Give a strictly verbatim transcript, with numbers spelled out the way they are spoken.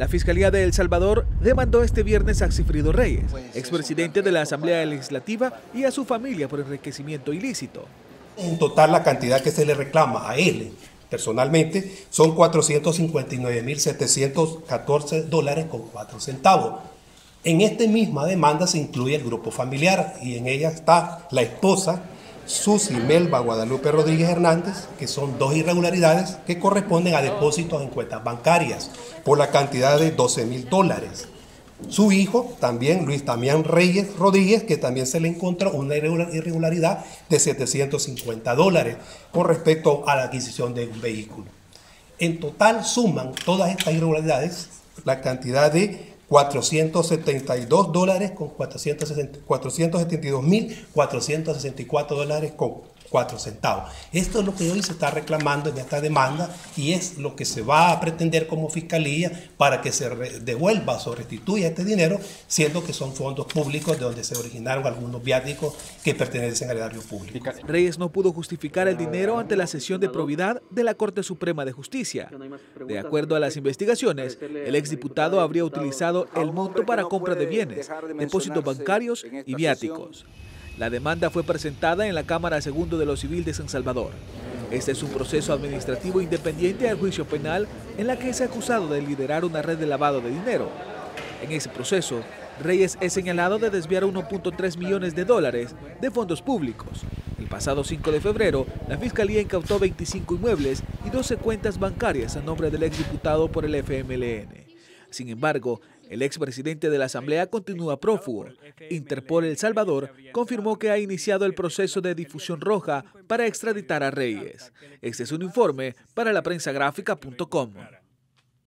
La Fiscalía de El Salvador demandó este viernes a Sigfrido Reyes, expresidente de la Asamblea Legislativa, y a su familia por enriquecimiento ilícito. En total, la cantidad que se le reclama a él personalmente son cuatrocientos cincuenta y nueve mil setecientos catorce dólares con cuatro centavos. En esta misma demanda se incluye el grupo familiar y en ella está la esposa Susy Melba Guadalupe Rodríguez Hernández, que son dos irregularidades que corresponden a depósitos en cuentas bancarias por la cantidad de doce mil dólares. Su hijo, también Luis Damián Reyes Rodríguez, que también se le encontró una irregularidad de setecientos cincuenta dólares con respecto a la adquisición de un vehículo. En total suman todas estas irregularidades la cantidad de cuatrocientos setenta y dos dólares con cuatrocientos setenta y dos mil cuatrocientos sesenta y cuatro dólares con cuatro centavos. Esto es lo que hoy se está reclamando en esta demanda y es lo que se va a pretender como fiscalía para que se devuelva o restituya este dinero, siendo que son fondos públicos de donde se originaron algunos viáticos que pertenecen al erario público. Reyes no pudo justificar el dinero ante la sesión de probidad de la Corte Suprema de Justicia. De acuerdo a las investigaciones, el exdiputado habría utilizado el monto para compra de bienes, depósitos bancarios y viáticos. La demanda fue presentada en la Cámara Segundo de lo Civil de San Salvador. Este es un proceso administrativo independiente al juicio penal en la que es acusado de liderar una red de lavado de dinero. En ese proceso, Reyes es señalado de desviar uno punto tres millones de dólares de fondos públicos. El pasado cinco de febrero, la Fiscalía incautó veinticinco inmuebles y doce cuentas bancarias a nombre del exdiputado por el F M L N. Sin embargo, el expresidente de la Asamblea continúa prófugo. Interpol El Salvador confirmó que ha iniciado el proceso de difusión roja para extraditar a Reyes. Este es un informe para la prensa gráfica punto com.